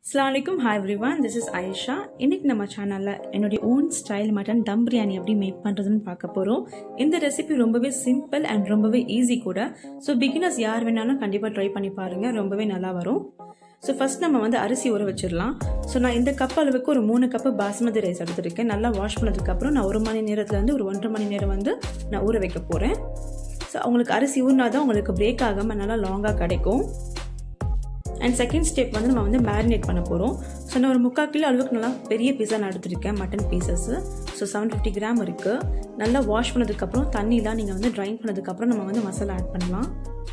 Assalamualaikum, hi everyone, this is Ayisha. இன்னைக்கு நம்ம சேனல்ல என்னோட own style mutton dum biryani எப்படி மேக் பண்றதுன்னு பார்க்க போறோம். இந்த ரெசிபி ரொம்பவே சிம்பிள் and ரொம்பவே ஈஸி கூட. சோ beginners யார் வேணாலும் கண்டிப்பா ட்ரை பண்ணி பாருங்க, ரொம்பவே நல்லா வரும். சோ ஃபர்ஸ்ட் நம்ம அரிசி ஊற வச்சிரலாம். சோ நான் இந்த கப் அளவுக்கு ஒரு 3 கப் பாஸ்மதி ரைஸ் எடுத்துர்க்கேன். நல்லா வாஷ் பண்ணதுக்கு அப்புறம் நான் 1 மணி நேரத்துல இருந்து ஒரு 1.5 மணி நேரம் நான் ஊற வைக்க போறேன். சோ உங்களுக்கு அரிசி ஊறினாதான் உங்களுக்கு பிரேக் ஆகாம நல்லா லாங்கா கிடைக்கும். And second step நம்ம marinate பண்ண போறோம். சோ நான் ஒரு 3/4 கிலோ அளவுக்கு நல்லா பெரிய பீஸா நான் எடுத்துர்க்கேன் மட்டன் பீசஸ். சோ 750 கிராம் இருக்கு. நல்லா வாஷ் பண்ணதுக்கு அப்புறம் தண்ணில நீங்க ட்ரைன் பண்ணதுக்கு அப்புறம் நம்ம மசாலா ஆட் பண்ணலாம்.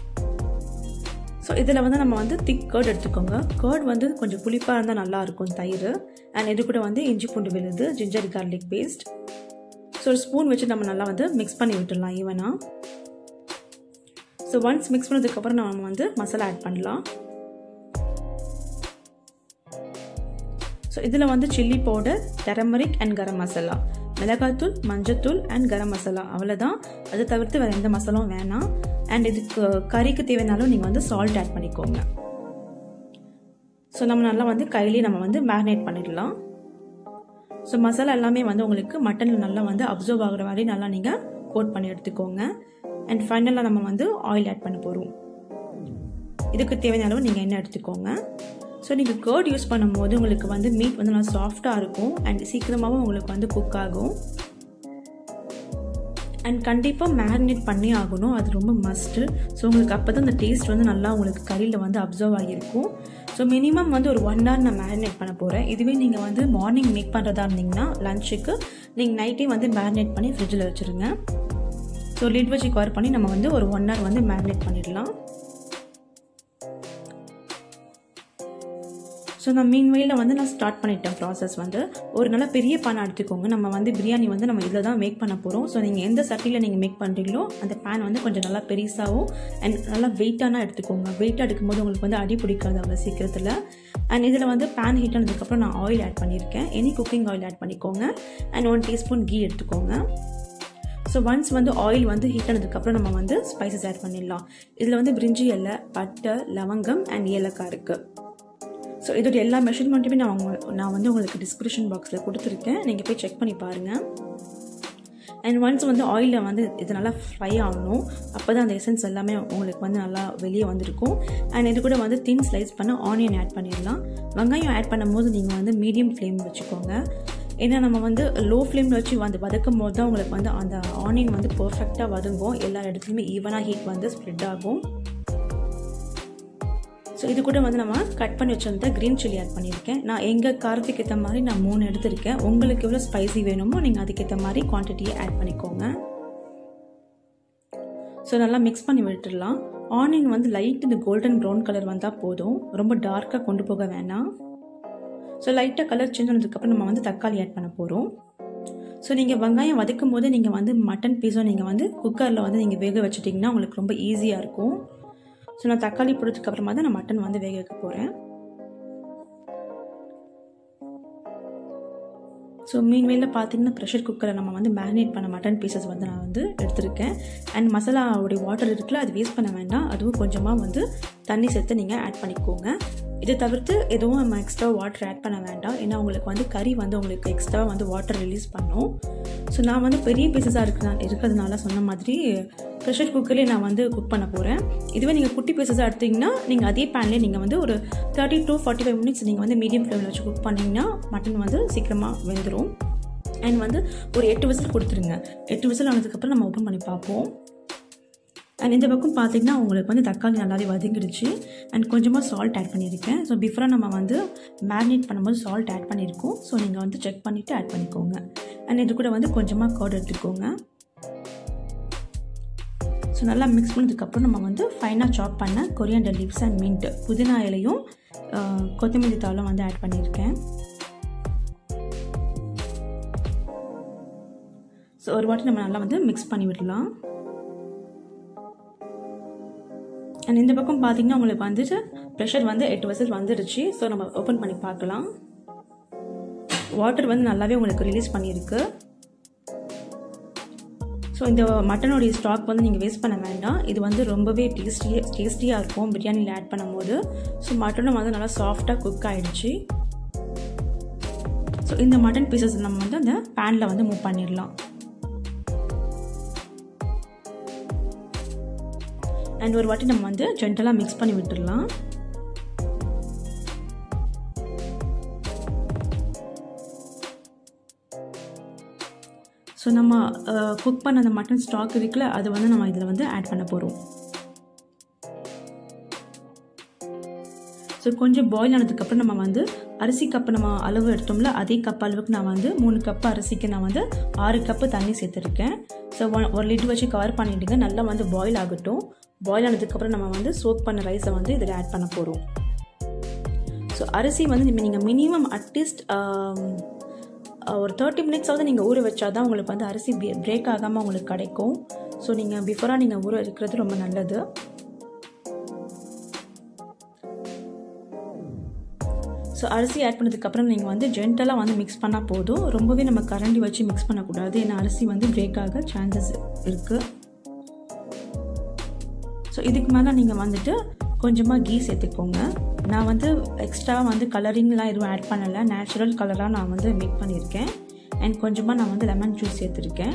சோ இதுல நம்ம thick curd எடுத்துக்கோங்க. curd கொஞ்சம் புளிப்பா இருந்தா நல்லா இருக்கும் தயிர். and இது கூட இஞ்சி பூண்டு விழுது, ginger garlic paste. சோ ஒரு ஸ்பூன் வச்சு நம்ம நல்லா mix பண்ணி விட்டுறலாம் ஈவனா. சோ once mix பண்ணதுக்கு அப்புறம் நம்ம மசாலா ஆட் பண்ணலாம். So இதுல chilli powder, turmeric and garam masala, மிளகாய்த்தூள், மஞ்சள்தூள் and garam masala அவ்வளவுதான். அது தவிர்த்து வேற எந்த மசாலாவும் வேணாம். and இதுக்கு கறிக்கு தேவையானாலும் நீங்க salt ஆட் பண்ணிக்கோங்க. சோ நம்ம நல்லா கையிலே நம்ம marinate பண்ணிடலாம். சோ மசாலா எல்லாமே உங்களுக்கு மட்டன்ல நல்லா அப்சர்வ் ஆகுற மாதிரி நல்லா நீங்க கோட் பண்ணி எடுத்துக்கோங்க. and ஃபைனலா நம்ம ஆயில் ஆட் பண்ண போறோம். இதுக்கு தேவையான அளவு நீங்க எண்ணெய் எடுத்துக்கோங்க. So நீங்க curd யூஸ் பண்ணும்போது உங்களுக்கு மீட் நல்லா சாஃப்ட்டா இருக்கும் and சீக்கிரமாவும் உங்களுக்கு குக் ஆகும். and கண்டிப்பா மேரினேட் பண்ணி ஆகணும், அது ரொம்ப மஸ்ட். சோ உங்களுக்கு அப்பதான் அந்த டேஸ்ட் நல்லா உங்களுக்கு கறியில அப்சர்வ் ஆகியிருக்கும். சோ மினிமம் ஒரு 1 hour நான் மேரினேட் பண்ண போறேன். இதுவே நீங்க மார்னிங் மேக் பண்றதா இருந்தீங்கன்னா லஞ்சுக்கு நீங்க நைட்டே மேரினேட் பண்ணி ஃப்ரிட்ஜ்ல வச்சிருங்க. சோ லிட் வச்சு கவர் பண்ணி நம்ம ஒரு 1 hour மேரினேட் பண்ணிடலாம். சோ நான் மீன்வேல நான் ஸ்டார்ட் பண்ணிட்டேன் ப்ராசஸ். ஒரு நல்ல பெரிய பானை எடுத்துக்கோங்க. நம்ம பிரியாணி நம்ம இதுல தான் மேக் பண்ண போறோம். சோ நீங்க எந்த சட்டில நீங்க மேக் பண்றீங்களோ அந்த பான் கொஞ்சம் நல்லா பெருசாவும் and நல்லா வெயிட்டானா எடுத்துக்கோங்க. வெயிட்டா எடுக்கும்போது உங்களுக்கு அடி பிடிக்காது அவ்வளவு சீக்கிரத்துல. and இதுல பான் ஹீட் ஆனதுக்கு அப்புறம் நான் ஆயில் ஆட் பண்ணிருக்கேன். எனி குக்கிங் ஆயில் ஆட் பண்ணிக்கோங்க. and 1 டீஸ்பூன் கீ எடுத்துக்கோங்க. சோ ஒன்ஸ் ஆயில் ஹீட் ஆனதுக்கு அப்புறம் நம்ம ஸ்பைசஸ் ஆட் பண்ணிடலாம். இதுல பிரிஞ்சி இலை, பட்டை, லவங்கம் and ஏலக்காய் இருக்கு. சோ இதோட எல்லா மெஷர்மெண்ட்டுமே நான் உங்களுக்கு டிஸ்கிரிப்ஷன் பாக்ஸ்ல கொடுத்திருக்கேன், நீங்க போய் செக் பண்ணி பாருங்க. and once ஆயில்ல இது நல்லா ஃப்ரை ஆகணும். அப்பதான் அந்த எசன்ஸ் எல்லாமே உங்களுக்கு நல்லா வெளியே வந்திருக்கும். and இது கூட thin ஸ்லைஸ் பண்ண ஆனியன் ஆட் பண்ணிடலாம். வெங்காயம் ஆட் பண்ணும்போது நீங்க மீடியம் ஃப்ளேம் வச்சுக்கோங்க. ஏன்னா நம்ம லோ ஃப்ளேம்ல வச்சு வதக்கும் போது தான் உங்களுக்கு அந்த ஆனியன் பெர்ஃபெக்ட்டா வதங்கும். எல்லா இடத்துலயுமே ஈவனா ஹீட் ஸ்ப்ரெட் ஆகும். சோ இது கூட நம்ம கட் பண்ணி வச்சிருந்த கிரீன் சில்லி ஆட் பண்ணிருக்கேன். நான் எங்க காரத்துக்கு ஏத்த மாதிரி நான் 3 எடுத்துர்க்கேன். உங்களுக்கு எவ்வளவு ஸ்பைசி வேணுமோ நீங்க அதுக்கு ஏத்த மாதிரி குவாண்டிட்டியை ஆட் பண்ணிக்கோங்க. சோ நல்லா மிக்ஸ் பண்ணி விட்டுறலாம். ஆனியன் லைட் இந்த கோல்டன் பிரவுன் கலர் வந்தா போதும், ரொம்ப டார்க்கா கொண்டு போக வேணாம். சோ லைட்டா கலர் சேஞ்ச் ஆனதுக்கு அப்புறம் நம்ம தக்காளி ஆட் பண்ண போறோம். சோ நீங்க வெங்காயம் வதக்கும் போது நீங்க மட்டன் பீஸோ நீங்க குக்கர்ல நீங்க வேக வச்சிட்டீங்கன்னா உங்களுக்கு ரொம்ப ஈஸியா இருக்கும். சோ நான் தக்காளி போட்டதுக்கு அப்புறமா தான் நான் மட்டன் வேக வைக்க போறேன். சோ மீன்வேல பாத்தீங்கன்னா பிரஷர் குக்கர்ல நம்ம மேரினேட் பண்ண மட்டன் பீசஸ் நான் எடுத்துர்க்கேன். and மசாலாவோட வாட்டர் இருக்குல்ல, அது வேஸ்ட் பண்ண வேண்டாம். அதுவும் கொஞ்சமா தண்ணி சேர்த்து நீங்க ஆட் பண்ணிக்கோங்க. இதை தவிர்த்து எதுவும் நம்ம எக்ஸ்ட்ரா வாட்டர் ஆட் பண்ண வேண்டாம். ஏன்னா உங்களுக்கு கறி உங்களுக்கு எக்ஸ்ட்ரா வாட்டர் ரிலீஸ் பண்ணும். ஸோ நான் பெரிய பீசஸாக இருக்கிறதுனால சொன்ன மாதிரி ப்ரெஷர் குக்கர்லேயே நான் குக் பண்ண போகிறேன். இதுவே நீங்கள் குட்டி பீசஸாக எடுத்தீங்கன்னா நீங்கள் அதே பேன்லேயே நீங்கள் ஒரு 30 to 45 மினிட்ஸ் நீங்கள் மீடியம் ஃப்ளேமில் வச்சு குக் பண்ணிங்கன்னா மட்டன் சீக்கிரமாக வெந்துடும். அண்ட் ஒரு 8 விசில் கொடுத்துருங்க. 8 விசில் ஆனதுக்கப்புறம் நம்ம ஓப்பன் பண்ணி பார்ப்போம். அண்ட் இந்த பக்கம் பார்த்தீங்கன்னா உங்களுக்கு தக்காளி நல்லாவே வதங்கிடுச்சு. அண்ட் கொஞ்சமாக சால்ட் ஆட் பண்ணியிருக்கேன். ஸோ பிஃபோராக நம்ம மேரினேட் பண்ணும்போது சால்ட் ஆட் பண்ணியிருக்கோம். ஸோ நீங்கள் செக் பண்ணிவிட்டு ஆட் பண்ணிக்கோங்க. அண்ட் இது கூட கொஞ்சமாக கர்ட் எடுத்துக்கோங்க. ஸோ நல்லா மிக்ஸ் பண்ணதுக்கப்புறம் நம்ம ஃபைனாக சாப் பண்ண கொரியாண்டர் லீவ்ஸ் அண்ட் மின்ட், புதினா இலையும் கொத்தமல்லி தாளும் ஆட் பண்ணியிருக்கேன். ஸோ ஒரு வாட்டி நம்ம நல்லா மிக்ஸ் பண்ணி விடலாம். அண்ட் இந்த பக்கம் பார்த்தீங்கன்னா உங்களுக்கு ப்ரெஷர் 8 விசில் வந்துடுச்சு. ஸோ நம்ம ஓப்பன் பண்ணி பார்க்கலாம். வாட்டர் நல்லாவே உங்களுக்கு ரிலீஸ் பண்ணியிருக்கு. ஸோ இந்த மட்டனோடைய ஸ்டாக் வந்து நீங்கள் வேஸ்ட் பண்ண வேண்டாம். இது வந்து ரொம்பவே டேஸ்டியாக இருக்கும் பிரியாணியில் ஆட் பண்ணும்போது. ஸோ மட்டனும் வந்து நல்லா சாஃப்டாக குக் ஆகிடுச்சு. ஸோ இந்த மட்டன் பீசஸ் நம்ம வந்து அந்த பேனில் வந்து மூவ் பண்ணிடலாம். அண்ட் ஒரு வாட்டி நம்ம வந்து ஜென்டலாக மிக்ஸ் பண்ணி விட்டுடலாம். ஸோ நம்ம குக் பண்ண அந்த மட்டன் ஸ்டாக் இருக்குல்ல, அது வந்து நம்ம இதில் வந்து ஆட் பண்ண போகிறோம். ஸோ கொஞ்சம் பாயில் ஆனதுக்கப்புறம் நம்ம வந்து அரிசி கப்பு நம்ம அளவு எடுத்தோம்ல, அதே கப் அளவுக்கு நான் வந்து 3 கப்பு அரிசிக்கு நான் வந்து 6 கப்பு தண்ணி சேர்த்துருக்கேன். ஸோ ஒரு லிட் வச்சு கவர் பண்ணிவிடுங்க. நல்லா வந்து பாயில் ஆகட்டும். பாயில் ஆனதுக்கப்புறம் நம்ம வந்து சோக் பண்ண ரைஸை வந்து இதில் ஆட் பண்ண போகிறோம். ஸோ அரிசி வந்து நீங்கள் மினிமம் அட்லீஸ்ட் ஒரு 30 மினிட்ஸாவது நீங்கள் ஊற வச்சாதான் உங்களுக்கு வந்து அரிசி பிரேக் ஆகாமல் உங்களுக்கு கிடைக்கும். ஸோ நீங்கள் பிஃபோராக நீங்கள் ஊற வைக்கிறது ரொம்ப நல்லது. ஸோ அரிசி ஆட் பண்ணதுக்கப்புறம் நீங்கள் வந்து ஜென்டலாக வந்து மிக்ஸ் பண்ணால் போதும். ரொம்பவே நம்ம கரண்டி வச்சு மிக்ஸ் பண்ணக்கூடாது, ஏன்னா அரிசி வந்து பிரேக் ஆக சான்சஸ் இருக்குது. ஸோ இதுக்கு மேலே நீங்கள் வந்துட்டு கொஞ்சமாக கீ சேர்த்துக்கோங்க. நான் வந்து எக்ஸ்ட்ரா வந்து கலரிங்லாம் எதுவும் ஆட் பண்ணலை, நேச்சுரல் கலராக நான் வந்து மேக் பண்ணியிருக்கேன். அண்ட் கொஞ்சமாக நான் வந்து லெமன் ஜூஸ் சேர்த்துருக்கேன்.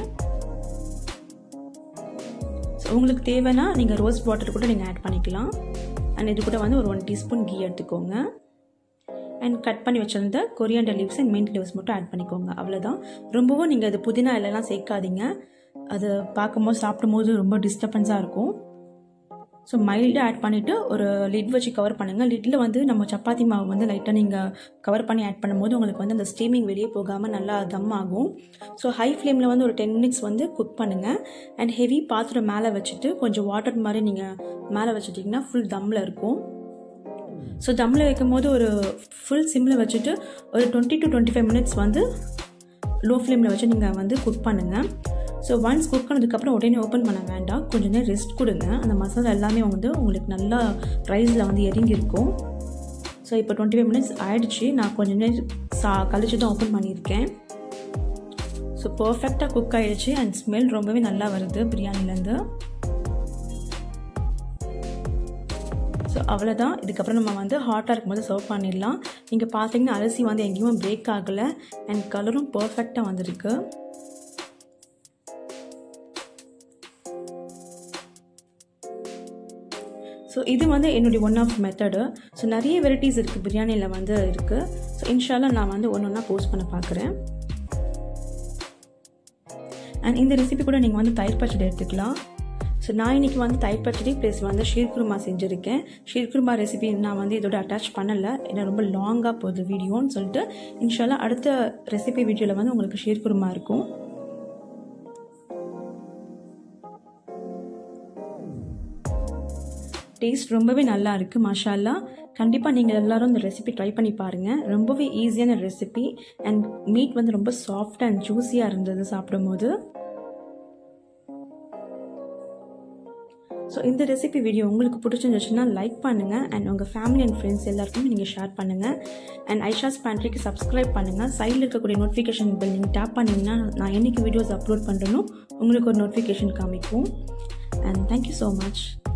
ஸோ உங்களுக்கு தேவைன்னா நீங்கள் ரோஸ் வாட்டர் கூட நீங்கள் ஆட் பண்ணிக்கலாம். அண்ட் இது கூட வந்து ஒரு 1 டீஸ்பூன் கீ எடுத்துக்கோங்க. அண்ட் கட் பண்ணி வச்சிருந்த coriander leaves and mint leaves மட்டும் ஆட் பண்ணிக்கோங்க. அவ்வளோதான். ரொம்பவும் நீங்கள் அது புதினா இலைலாம் சேர்க்காதீங்க, அது பார்க்கும்போது சாப்பிடும்போது ரொம்ப டிஸ்டர்பன்ஸாக இருக்கும். ஸோ மைல்டாக ஆட் பண்ணிவிட்டு ஒரு லிட் வச்சு கவர் பண்ணுங்கள். லிட்டில் வந்து நம்ம சப்பாத்தி மாவு வந்து லைட்டாக நீங்கள் கவர் பண்ணி ஆட் பண்ணும்போது உங்களுக்கு வந்து அந்த ஸ்டீமிங் வெளியே போகாமல் நல்லா தம் ஆகும். ஸோ ஹை ஃப்ளேமில் வந்து ஒரு 10 மினிட்ஸ் வந்து குக் பண்ணுங்கள். அண்ட் ஹெவி பாத்திரம் மேலே வச்சுட்டு கொஞ்சம் வாட்டர் மாதிரி நீங்கள் மேலே வச்சுட்டிங்கன்னா ஃபுல் தம்மில் இருக்கும். ஸோ தம்மில் வைக்கும் போது ஒரு ஃபுல் சிம்மில் வச்சுட்டு ஒரு 20 to 25 மினிட்ஸ் வந்து லோ ஃப்ளேமில் வச்சு நீங்கள் வந்து குக் பண்ணுங்கள். ஸோ ஒன்ஸ் குக் பண்ணதுக்கப்புறம் உடனே ஓப்பன் பண்ண வேண்டாம், கொஞ்சம் நேரம் ரெஸ்ட் கொடுங்க. அந்த மசாலா எல்லாமே வந்து உங்களுக்கு நல்லா ரைஸில் வந்து இறங்கியிருக்கும். ஸோ இப்போ 25 மினிட்ஸ் ஆயிடுச்சு. நான் கொஞ்சம் நேரம் கழிச்சு தான் ஓப்பன் பண்ணியிருக்கேன். ஸோ பர்ஃபெக்டாக குக் ஆகிடுச்சு அண்ட் ஸ்மெல் ரொம்பவே நல்லா வருது பிரியாணிலேருந்து. ஸோ அவ்வளோதான். இதுக்கப்புறம் நம்ம வந்து ஹாட்டாக இருக்கும்போது சர்வ் பண்ணிடலாம். நீங்கள் பார்த்தீங்கன்னா அரிசி வந்து எங்கேயுமே பிரேக் ஆகலை அண்ட் கலரும் பர்ஃபெக்டாக வந்திருக்கு. ஸோ இது வந்து என்னுடைய ஒன் ஆஃப் மெத்தடு. ஸோ நிறைய வெரைட்டிஸ் இருக்குது பிரியாணியில் வந்து இருக்குது. ஸோ இன்ஷால்லா நான் வந்து ஒன்றா போஸ்ட் பண்ண பார்க்குறேன். அண்ட் இந்த ரெசிபி கூட நீங்கள் வந்து தயிர் பச்சடி எடுத்துக்கலாம். ஸோ நான் இன்றைக்கி வந்து தயிர் பச்சடி ப்ளஸ் வந்து ஷீர்குருமா செஞ்சுருக்கேன். ஷீர்குருமா ரெசிபி நான் வந்து இதோட அட்டாச் பண்ணலை, ஏன்னா ரொம்ப லாங்காக போகுது வீடியோன்னு சொல்லிட்டு. இன்ஷால்லா அடுத்த ரெசிபி வீடியோவில் வந்து உங்களுக்கு ஷீர்குருமா இருக்கும். டேஸ்ட் ரொம்பவே நல்லா இருக்குது மாஷா அல்லாஹ். கண்டிப்பாக நீங்கள் எல்லோரும் இந்த ரெசிபி ட்ரை பண்ணி பாருங்கள். ரொம்பவே ஈஸியான ரெசிபி அண்ட் மீட் வந்து ரொம்ப சாஃப்ட் அண்ட் ஜூஸியாக இருந்தது சாப்பிடும்போது. ஸோ இந்த ரெசிபி வீடியோ உங்களுக்கு பிடிச்சிருந்துச்சுன்னா லைக் பண்ணுங்கள் அண்ட் உங்கள் ஃபேமிலி அண்ட் ஃப்ரெண்ட்ஸ் எல்லாருக்குமே நீங்கள் ஷேர் பண்ணுங்கள். அண்ட் ஐஷாஸ் பேண்ட்ரிக்கு சப்ஸ்கிரைப் பண்ணுங்கள். சைடில் இருக்கக்கூடிய நோட்டிஃபிகேஷன் பெல் நீங்கள் டேப் பண்ணிங்கன்னா நான் என்றைக்கு வீடியோஸ் அப்லோட் பண்ணுறேனோ உங்களுக்கு ஒரு நோட்டிஃபிகேஷன் காமிக்கும். And thank you so much.